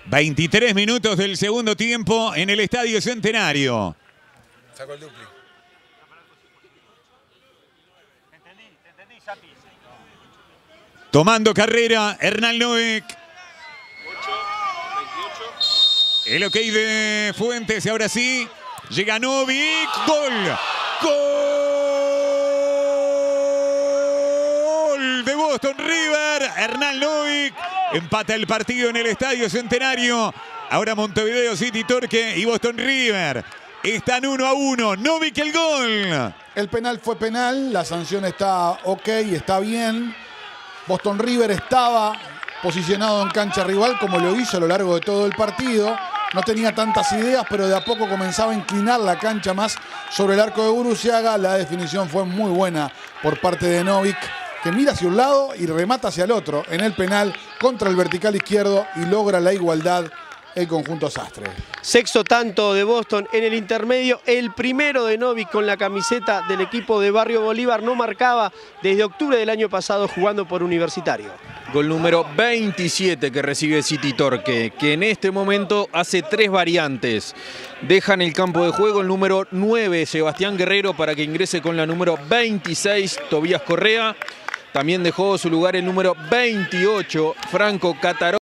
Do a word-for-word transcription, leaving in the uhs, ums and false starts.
veintitrés minutos del segundo tiempo en el Estadio Centenario. Sacó el dupli. Tomando carrera, Hernán Novik. El ok de Fuentes, y ahora sí, llega Novik. ¡Gol! ¡Gol de Boston River! Hernán Novik empata el partido en el Estadio Centenario. Ahora Montevideo City Torque y Boston River están uno a uno. Novik el gol. El penal fue penal, la sanción está ok, está bien. Boston River estaba posicionado en cancha rival como lo hizo a lo largo de todo el partido. No tenía tantas ideas, pero de a poco comenzaba a inclinar la cancha más sobre el arco de Guruziaga. La definición fue muy buena por parte de Novik, que mira hacia un lado y remata hacia el otro en el penal contra el vertical izquierdo y logra la igualdad el conjunto Sastre. Sexto tanto de Boston en el intermedio, el primero de Novik con la camiseta del equipo de Barrio Bolívar. No marcaba desde octubre del año pasado jugando por Universitario. Gol número veintisiete que recibe City Torque, que en este momento hace tres variantes. Deja en el campo de juego el número nueve, Sebastián Guerrero, para que ingrese con la número veintiséis, Tobías Correa. También dejó su lugar el número veintiocho, Franco Cataró.